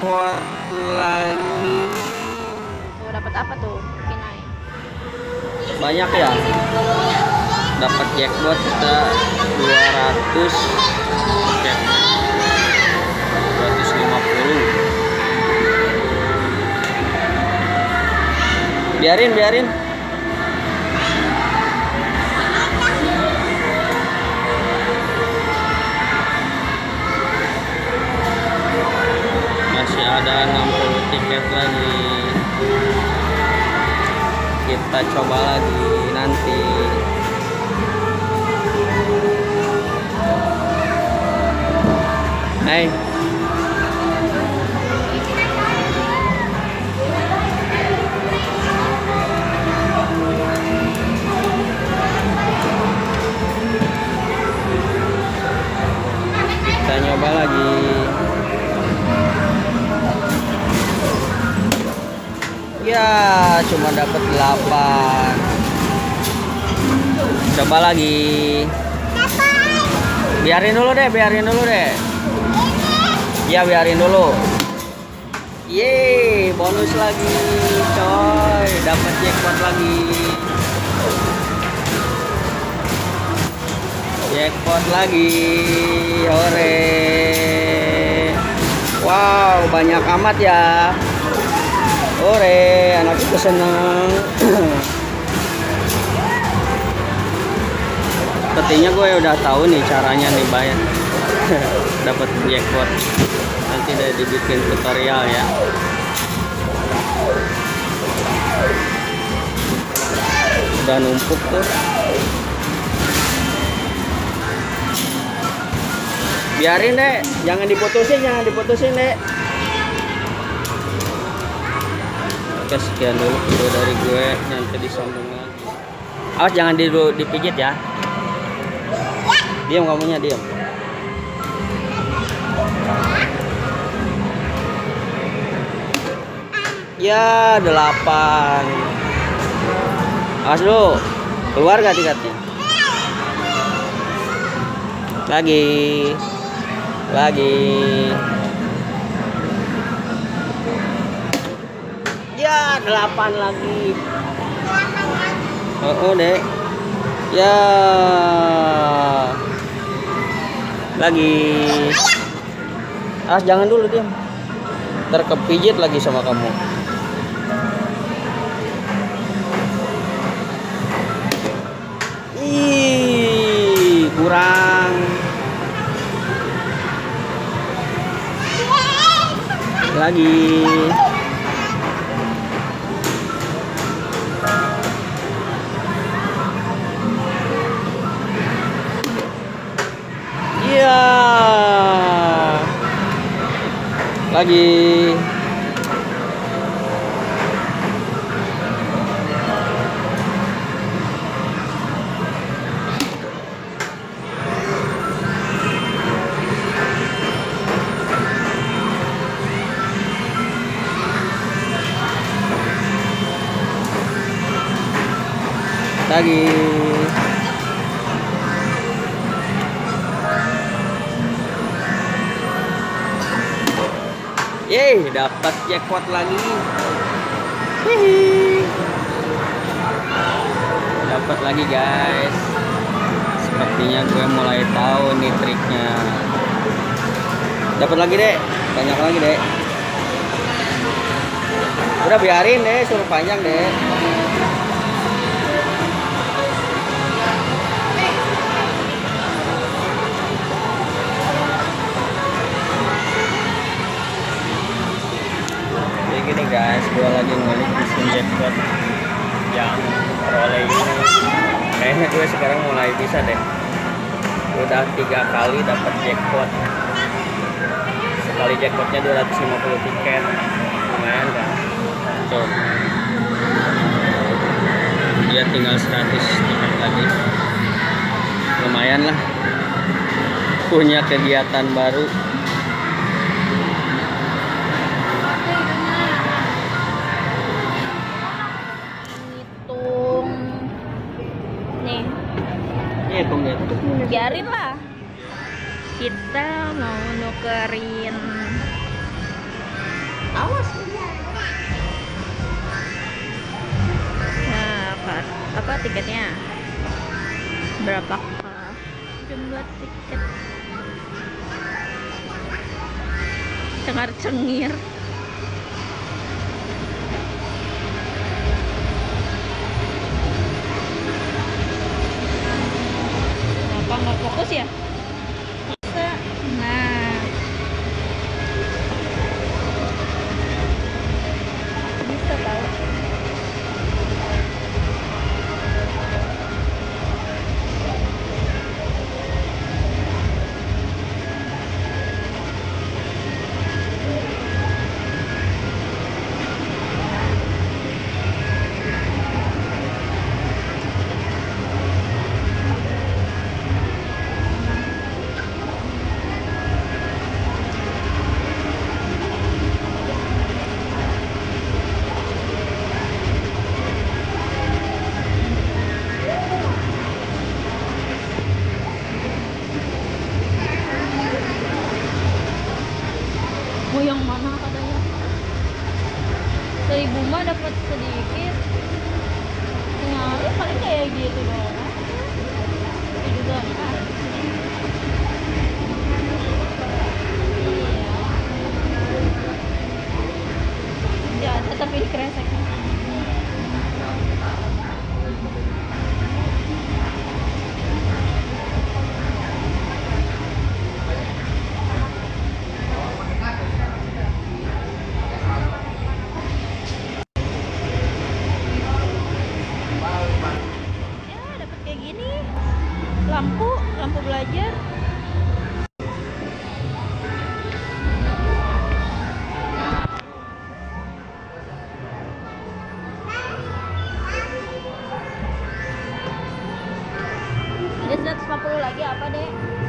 jackpot lagi. Tuh dapat apa tuh, Kinai? Banyak ya. Dapat jackpot kita 200. Oke. 250. Biarin. Masih ada 60 tiket lagi. Kita coba lagi nanti. Hai. Kita nyoba lagi. Ya, cuma dapat 8. Coba lagi. Biarin dulu deh. Ya, biarin dulu. Yeay, bonus lagi, coy. Dapat jackpot lagi. Jackpot lagi. Hore. Wow, banyak amat ya. Hore, anak itu seneng. Sepertinya gue udah tahu nih caranya nih bayar. Dapat jackpot. Nanti udah dibikin tutorial ya. Udah numpuk tuh. Biarin deh, jangan diputusin deh. Oke, sekian dulu video dari gue, nanti disambung lagi. Awas jangan dipijit ya. Diam kamunya, diam. Ya, 8. Awas dulu. Keluar gak tiketnya? Lagi. Ya, 8 lagi. Oh, dek. Ya. Lagi. Jangan dulu, diam. Ntar kepijit lagi sama kamu. Ih, kurang. Lagi. Iya. Lagi. Yeay, dapat jackpot lagi. Hihi. Dapat lagi, guys. Sepertinya gue mulai tahu nih triknya. Dapat lagi, Dek. Banyak lagi, Dek. Udah biarin deh, suruh panjang, Dek. Gini guys, gue lagi ngulik mesin jackpot yang rolling ini. Kayaknya gue sekarang mulai bisa deh. Udah 3 kali dapat jackpot. Sekali jackpotnya 250 tiket. Lumayan kan? Tuh. Dia tinggal 100 tiket lagi. Lumayan lah. Punya kegiatan baru. Biarin lah, kita mau nukerin Awas. Nah, apa tiketnya? Berapa jumlah tiket? Cengar-cengir. Kenapa nggak fokus ya? Bisa. Nah, bisa tahu. Mau yang mana katanya? 1.000 mah dapat sedikit. Nyari paling kayak gitu doang. Itu juga enggak. Iya. Ya, tapi kreseknya. Ya, dapat kayak gini. Lampu belajar. Ada 150 lagi apa, Dek?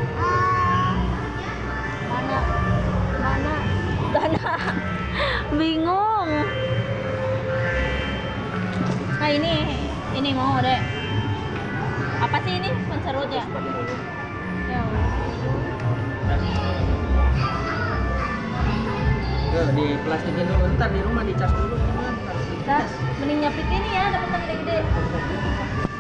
Mana? Dana. Bingung. Nah, ini mau, Dek. Apa sih ini? Konserut ya? Ya. Di plastikin dulu, ntar di rumah dicas dulu. Nah, mending nyapit ini ya, dapat yang gede-gede.